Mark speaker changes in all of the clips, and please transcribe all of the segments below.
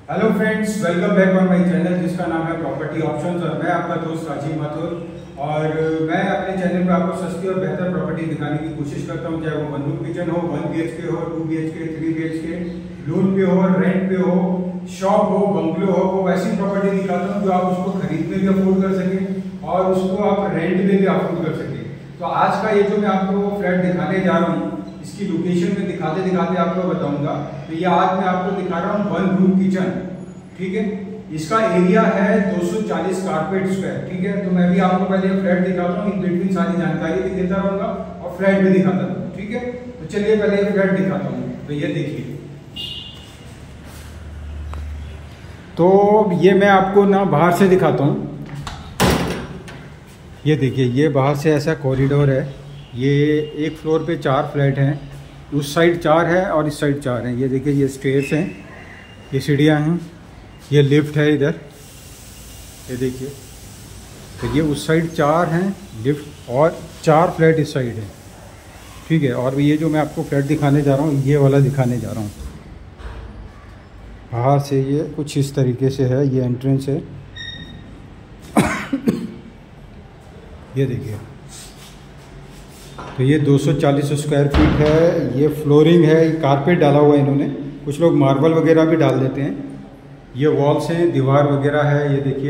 Speaker 1: Hello friends, welcome back on my channel जिसका नाम है प्रॉपर्टी ऑप्शंस और मैं आपका दोस्त राजीव माथुर। और मैं अपने चैनल पर आपको सस्ती और बेहतर प्रॉपर्टी दिखाने की कोशिश करता हूं, चाहे वो 1 रूम किचन हो, 1 BHK हो, 2 BHK, 3 BHK, लोन पे हो, रेंट पे हो, शॉप हो, बंगलो हो, वो वैसी प्रॉपर्टी दिखाता हूँ जो आप उसको खरीद में भी अफोर्ड कर सकें और उसको आप रेंट में भी अफोर्ड कर सकें। तो आज का ये जो मैं आपको फ्लैट दिखाने जा रहा हूँ, इसकी लोकेशन में दिखाते दिखाते आपको बताऊंगा। तो ये आज मैं आपको दिखा रहा हूँ 1 रूम किचन, ठीक है। इसका एरिया है 240 कारपेट स्क्वायर, ठीक है। तो मैं भी आपको पहले फ्लैट दिखाता हूँ, इन बिटवीन सारी जानकारी भी देता रहूंगा और फ्लैट भी दिखाता रहूंगा, ठीक है। तो चलिए पहले फ्लैट दिखाता हूँ। तो ये देखिए, तो ये मैं आपको ना बाहर से दिखाता हूँ। ये देखिए, ये बाहर से ऐसा कॉरिडोर है। ये एक फ्लोर पे 4 फ्लैट हैं, उस साइड 4 है और इस साइड 4 हैं। ये देखिए, ये स्टेयर्स हैं, ये सीढ़ियाँ हैं, ये लिफ्ट है इधर, ये देखिए। तो ये उस साइड 4 हैं लिफ्ट और 4 फ्लैट इस साइड है, ठीक है। और ये जो मैं आपको फ्लैट दिखाने जा रहा हूँ, ये वाला दिखाने जा रहा हूँ। बाहर से ये कुछ इस तरीके से है, ये एंट्रेंस है। ये देखिए, तो ये 240 स्क्वायर फीट है। ये फ्लोरिंग है, कारपेट डाला हुआ है इन्होंने। कुछ लोग मार्बल वगैरह भी डाल देते हैं। ये वॉल्स हैं, दीवार वगैरह है, ये देखिए।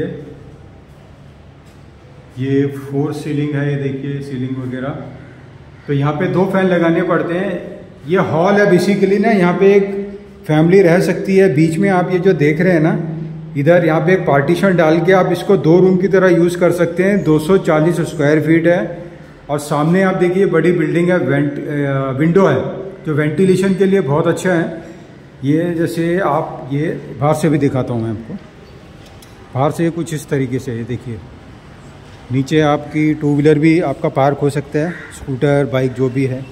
Speaker 1: ये 4 सीलिंग है, ये देखिए सीलिंग वगैरह। तो यहाँ पे 2 फैन लगाने पड़ते हैं। ये हॉल है बेसिकली ना, यहाँ पे एक फैमिली रह सकती है। बीच में आप ये जो देख रहे हैं ना, इधर यहाँ पे एक पार्टीशन डाल के आप इसको 2 रूम की तरह यूज़ कर सकते हैं। 240 स्क्वायर फीट है और सामने आप देखिए बड़ी बिल्डिंग है, विंडो है जो वेंटिलेशन के लिए बहुत अच्छा है। ये जैसे आप ये बाहर से भी दिखाता हूँ मैं आपको। बाहर से कुछ इस तरीके से, ये देखिए। नीचे आपकी 2 व्हीलर भी आपका पार्क हो सकता है, स्कूटर, बाइक जो भी है।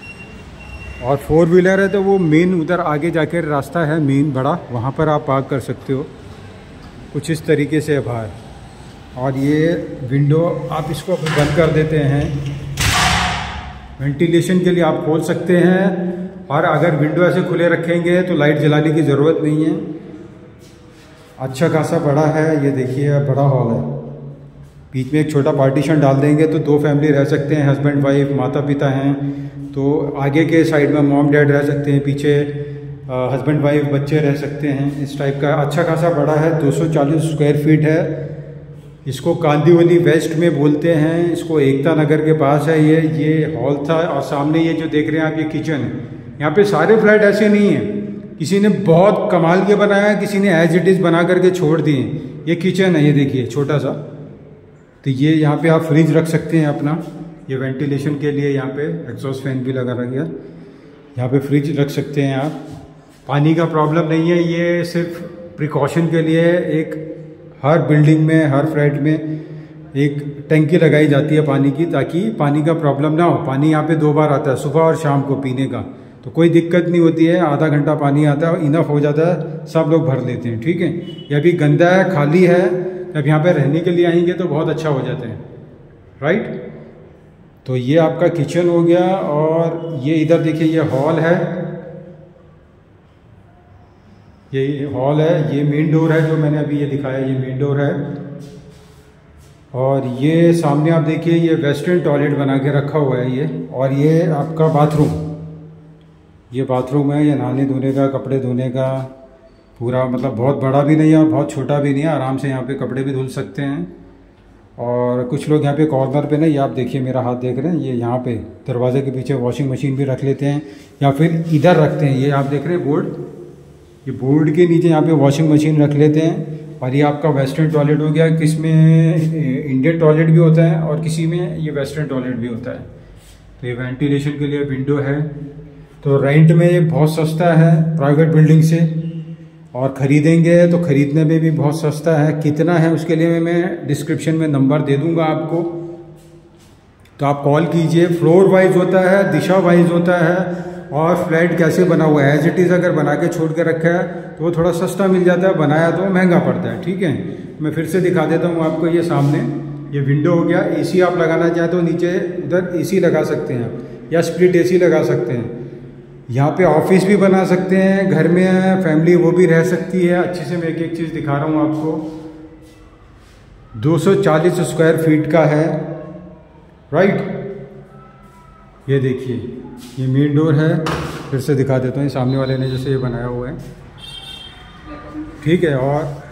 Speaker 1: और 4 व्हीलर है तो वो मेन उधर आगे जाके रास्ता है मेन बड़ा, वहाँ पर आप पार्क कर सकते हो। कुछ इस तरीके से है बाहर। और ये विंडो आप इसको बंद कर देते हैं, वेंटिलेशन के लिए आप खोल सकते हैं। और अगर विंडो ऐसे खुले रखेंगे तो लाइट जलाने की ज़रूरत नहीं है। अच्छा खासा बड़ा है, ये देखिए बड़ा हॉल है। बीच में एक छोटा पार्टीशन डाल देंगे तो 2 फैमिली रह सकते हैं, हस्बैंड वाइफ, माता पिता हैं। तो आगे के साइड में मॉम डैड रह सकते हैं, पीछे हस्बैंड वाइफ, बच्चे रह सकते हैं। इस टाइप का अच्छा खासा बड़ा है, 240 स्क्वायर फीट है। इसको कांदीवली वेस्ट में बोलते हैं, इसको एकता नगर के पास है। ये हॉल था और सामने ये जो देख रहे हैं आप, ये किचन है। यहाँ पे सारे फ्लैट ऐसे नहीं हैं, किसी ने बहुत कमाल के बनाया है, किसी ने एज इट इज़ बना करके छोड़ दिए। ये किचन है, ये देखिए छोटा सा। तो ये यहाँ पे आप फ्रिज रख सकते हैं अपना, ये वेंटिलेशन के लिए यहाँ पे एग्जॉस्ट फैन भी लगा रखा है। यहाँ पे फ्रिज रख सकते हैं आप। पानी का प्रॉब्लम नहीं है, ये सिर्फ प्रिकॉशन के लिए एक हर बिल्डिंग में, हर फ्लैट में एक टंकी लगाई जाती है पानी की, ताकि पानी का प्रॉब्लम ना हो। पानी यहाँ पे 2 बार आता है, सुबह और शाम को पीने का, तो कोई दिक्कत नहीं होती है। आधा घंटा पानी आता है, इनफ हो जाता है, सब लोग भर लेते हैं, ठीक है। ये अभी गंदा है, खाली है, जब यहाँ पे रहने के लिए आएंगे तो बहुत अच्छा हो जाता है, राइट। तो ये आपका किचन हो गया। और ये इधर देखिए, ये हॉल है, ये हॉल है। ये मेन डोर है जो मैंने अभी ये दिखाया, ये मेन डोर है। और ये सामने आप देखिए, ये वेस्टर्न टॉयलेट बना के रखा हुआ है ये। और ये आपका बाथरूम, ये बाथरूम है, ये नहाने धोने का, कपड़े धोने का पूरा, मतलब बहुत बड़ा भी नहीं है और बहुत छोटा भी नहीं है। आराम से यहाँ पे कपड़े भी धुल सकते हैं। और कुछ लोग यहाँ पे कॉर्नर पे ना, ये आप देखिए, मेरा हाथ देख रहे हैं, ये यहाँ पे दरवाजे के पीछे वॉशिंग मशीन भी रख लेते हैं, या फिर इधर रखते हैं। ये आप देख रहे हैं बोर्ड, ये बोर्ड के नीचे यहाँ पे वॉशिंग मशीन रख लेते हैं। और ये आपका वेस्टर्न टॉयलेट हो गया, किसमें इंडियन टॉयलेट भी होता है और किसी में ये वेस्टर्न टॉयलेट भी होता है। तो ये वेंटिलेशन के लिए विंडो है। तो रेंट में ये बहुत सस्ता है प्राइवेट बिल्डिंग से, और ख़रीदेंगे तो ख़रीदने में भी बहुत सस्ता है। कितना है उसके लिए मैं डिस्क्रिप्शन में नंबर दे दूंगा आपको, तो आप कॉल कीजिए। फ्लोर वाइज होता है, दिशा वाइज होता है, और फ्लैट कैसे बना हुआ है, एज इट इज़ अगर बना के छोड़ के रखा है तो वो थोड़ा सस्ता मिल जाता है, बनाया तो महंगा पड़ता है, ठीक है। मैं फिर से दिखा देता हूँ आपको। ये सामने ये विंडो हो गया। एसी आप लगाना चाहें तो नीचे उधर एसी लगा सकते हैं आप, या स्प्लिट एसी लगा सकते हैं। यहाँ पे ऑफिस भी बना सकते हैं, घर में फैमिली वो भी रह सकती है अच्छे से। मैं एक एक चीज़ दिखा रहा हूँ आपको। 240 स्क्वायर फीट का है, राइट। ये देखिए, ये मेन डोर है। फिर से दिखा देता हूँ, सामने वाले ने जैसे ये बनाया हुआ है, ठीक है।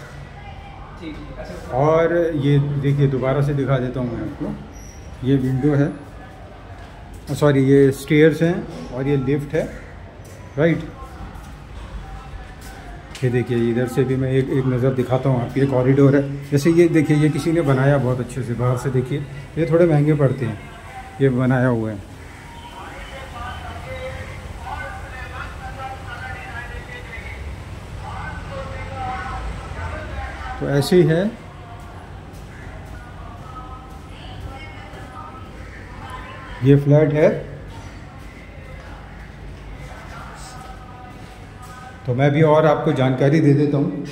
Speaker 1: और ये देखिए, दोबारा से दिखा देता हूँ मैं आपको। ये विंडो है, सॉरी ये स्टेयर्स हैं, और ये लिफ्ट है, राइट। ये देखिए, इधर से भी मैं एक नज़र दिखाता हूँ आपको। ये कॉरिडोर है, जैसे ये देखिए, ये किसी ने बनाया बहुत अच्छे से। बाहर से देखिए, ये थोड़े महंगे पड़ते हैं, ये बनाया हुआ है। तो ऐसे ही है। ये फ्लैट है। तो मैं भी और आपको जानकारी दे देता हूँ।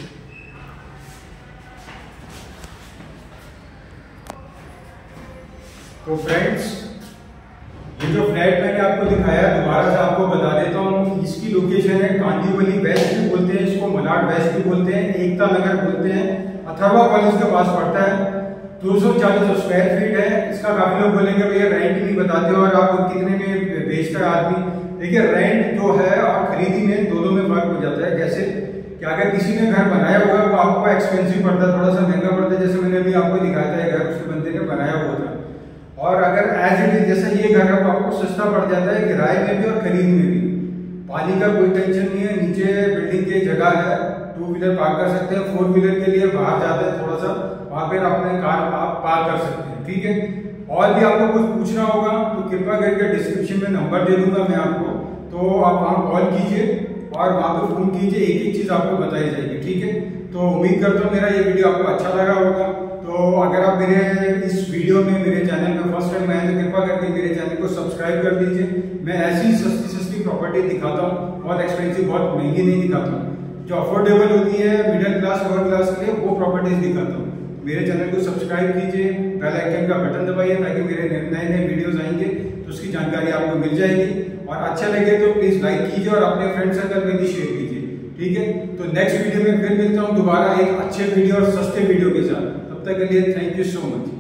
Speaker 1: तो फ्रेंड्स, ये जो फ्लैट मैंने आपको दिखाया, दोबारा से आपको बता देता हूँ। इसकी लोकेशन है कांदीवली वेस्ट भी बोलते हैं इसको, मलाड वेस्ट भी बोलते हैं, एकता नगर बोलते हैं, अथर्वा कॉलेज के पास पड़ता है। 240 स्क्वायर फीट है। इसका काफी लोग बोलेंगे भैया रेंट नहीं बताते हो और आप कितने में बेचता है आदमी। देखिए, रेंट जो है और खरीदी में, दोनों में फर्क हो जाता है। कैसे कि अगर किसी ने घर बनाया हुआ है तो आपको एक्सपेंसिव पड़ता है, थोड़ा सा महंगा पड़ता है। जैसे मैंने अभी आपको दिखाया था, घर उस बंदे ने बनाया हुआ था। और अगर एज इट इज जैसा ये घर है तो आपको सस्ता पड़ जाता है, किराए में भी और खरीद में भी। पानी का कोई टेंशन नहीं है, नीचे बिल्डिंग की जगह है, 2 व्हीलर पार्क कर सकते हैं। 4 व्हीलर के लिए बाहर जाते हैं थोड़ा सा, वहां पर अपने कार आप पार्क कर सकते हैं, ठीक है। और भी आपको कुछ पूछना होगा तो कृपया करके डिस्क्रिप्शन में नंबर दे दूंगा मैं आपको, तो आप वहाँ कॉल कीजिए और वहाँ पे फोन कीजिए, एक एक चीज आपको बताई जाएगी, ठीक है। तो उम्मीद करता हूँ मेरा ये वीडियो आपको अच्छा लगा होगा। तो अगर आप मेरे इस वीडियो में, मेरे चैनल में फर्स्ट टाइम आए तो कृपया करके मेरे चैनल को सब्सक्राइब कर दीजिए। मैं ऐसी सस्ती प्रॉपर्टी दिखाता हूँ, बहुत एक्सपेंसिव, बहुत महंगी नहीं दिखाता हूँ। जो अफोर्डेबल होती है मिडिल क्लास, लोअर क्लास के लिए, वो प्रॉपर्टीज दिखाता हूँ। मेरे चैनल को सब्सक्राइब कीजिए, बेल आइकन का बटन दबाइए, ताकि मेरे नए वीडियोस आएंगे तो उसकी जानकारी आपको मिल जाएगी। और अच्छा लगे तो प्लीज लाइक कीजिए और अपने फ्रेंड सर्कल में भी शेयर कीजिए, ठीक है। तो नेक्स्ट वीडियो में फिर मिलता हूँ दोबारा एक अच्छे वीडियो और सस्ते वीडियो के साथ। तब तक के लिए थैंक यू सो मच।